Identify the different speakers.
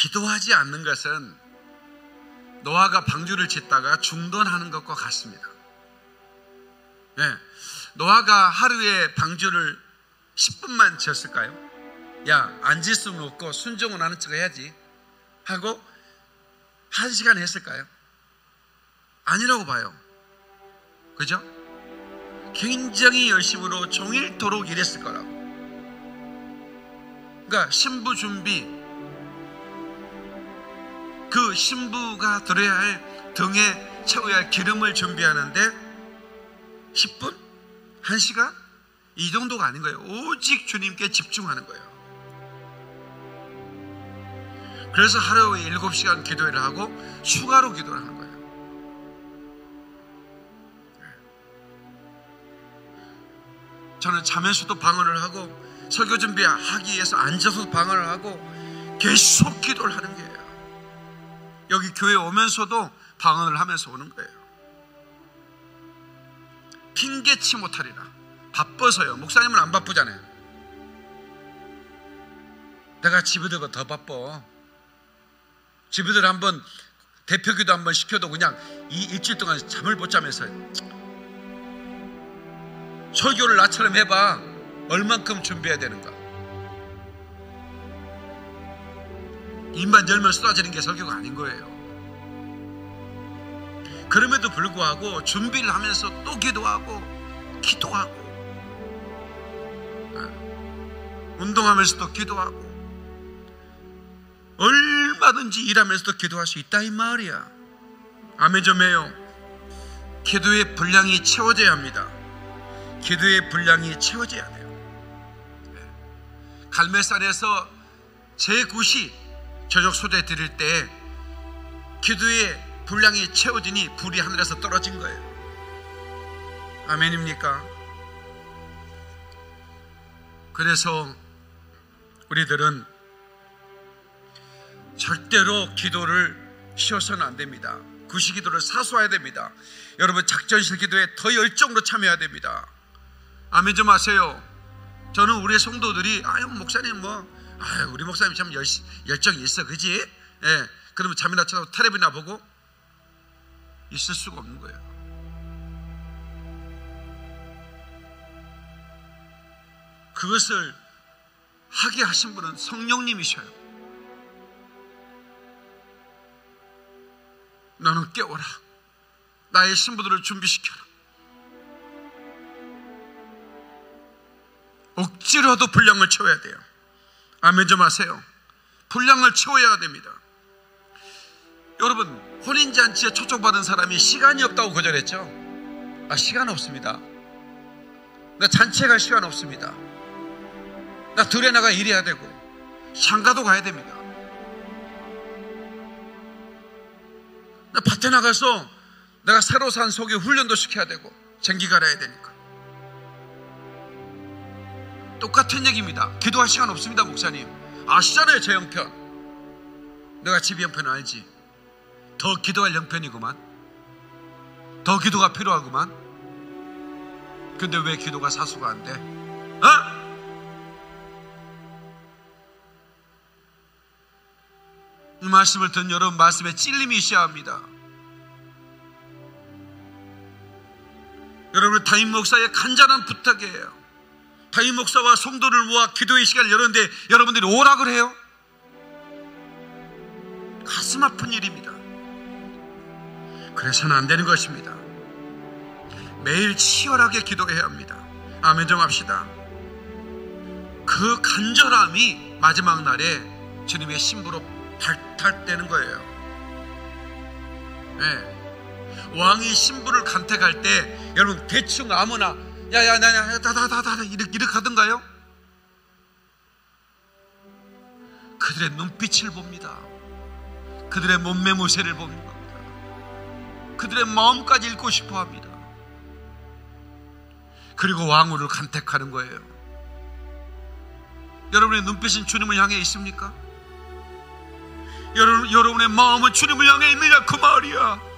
Speaker 1: 기도하지 않는 것은 노아가 방주를 짓다가 중단하는 것과 같습니다. 네. 노아가 하루에 방주를 10분만 지었을까요? 야, 안 질 수는 없고 순종은 하는 척 해야지 하고 1시간 했을까요? 아니라고 봐요. 그죠? 굉장히 열심으로 종일토록 일했을 거라고. 그러니까 신부 준비, 그 신부가 들어야 할 등에 채워야 할 기름을 준비하는데 10분? 1시간? 이 정도가 아닌 거예요. 오직 주님께 집중하는 거예요. 그래서 하루에 7시간 기도를 하고 추가로 기도를 하는 거예요. 저는 자면서도 방언을 하고 설교 준비하기 위해서 앉아서 방언을 하고 계속 기도를 하는 거예요. 여기 교회 오면서도 방언을 하면서 오는 거예요. 핑계치 못하리라. 바빠서요. 목사님은 안 바쁘잖아요. 내가 집에들보다 더 바빠. 집에들 한번 대표기도 한번 시켜도 그냥 이 일주일 동안 잠을 못 자면서 설교를 나처럼 해봐. 얼만큼 준비해야 되는가. 입만 열면 쏟아지는 게 설교가 아닌 거예요. 그럼에도 불구하고 준비를 하면서 또 기도하고 운동하면서도 기도하고 얼마든지 일하면서도 기도할 수 있다 이 말이야. 아멘 좀 해요. 기도의 분량이 채워져야 합니다. 기도의 분량이 채워져야 돼요. 갈매산에서 제9시 저녁 소재 드릴 때 기도의 분량이 채워지니 불이 하늘에서 떨어진 거예요. 아멘입니까? 그래서 우리들은 절대로 기도를 쉬어서는 안 됩니다. 구시기도를 사수해야 됩니다. 여러분 작전실 기도에 더 열정으로 참여해야 됩니다. 아멘 좀 하세요. 저는 우리 성도들이 목사님 우리 목사님 참 열정이 있어 그지? 예, 그러면 잠이나 자고 텔레비나 보고 있을 수가 없는 거예요. 그것을 하게 하신 분은 성령님이셔요. 너는 깨워라. 나의 신부들을 준비시켜라. 억지로도 분량을 채워야 돼요. 아멘 좀 하세요. 분량을 채워야 됩니다. 여러분 혼인잔치에 초청받은 사람이 시간이 없다고 거절했죠? 시간 없습니다. 나 잔치에 갈 시간 없습니다. 나 들에 나가 일해야 되고 장가도 가야 됩니다. 나 밭에 나가서 내가 새로 산 소개 훈련도 시켜야 되고 전기 갈아야 되니까. 똑같은 얘기입니다. 기도할 시간 없습니다. 목사님 아시잖아요. 제 형편. 내가 집 형편은 알지. 더 기도할 형편이구만. 더 기도가 필요하구만. 근데 왜 기도가 사수가 안 돼? 이 말씀을 듣는 여러분 말씀에 찔림이 있어야 합니다. 여러분 담임 목사의 간절한 부탁이에요. 담임 목사와 성도를 모아 기도의 시간을 열었는데 여러분들이 오라 그래요? 가슴 아픈 일입니다. 그래서는 안 되는 것입니다. 매일 치열하게 기도해야 합니다. 아멘 좀 합시다. 그 간절함이 마지막 날에 주님의 신부로 발달되는 거예요. 네. 왕이 신부를 간택할 때 여러분 대충 아무나 야야 이렇게 하던가요? 그들의 눈빛을 봅니다. 그들의 몸매 모세를 봅니다. 그들의 마음까지 읽고 싶어 합니다. 그리고 왕후를 간택하는 거예요. 여러분의 눈빛은 주님을 향해 있습니까? 여러분의 마음은 주님을 향해 있느냐 그 말이야.